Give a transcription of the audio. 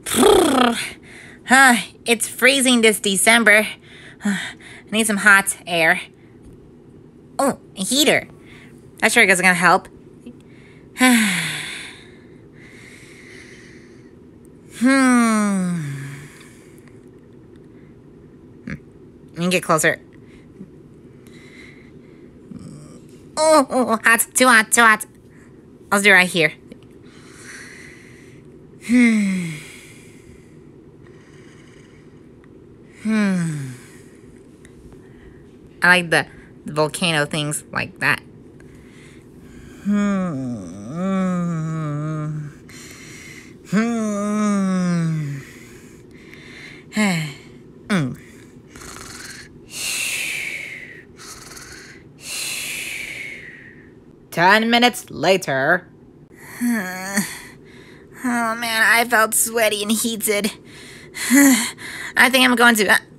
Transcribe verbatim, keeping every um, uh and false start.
Huh, it's freezing this December. I need some hot air. Oh, a heater. That sure isn't gonna help. Hmm. Let me get closer. Oh, oh, hot, too hot, too hot. I'll do it right here. Hmm. Hmm. I like the, the volcano things like that. Hmm. Hmm. Hmm. Ten minutes later. Oh man, I felt sweaty and heated. I think I'm going to...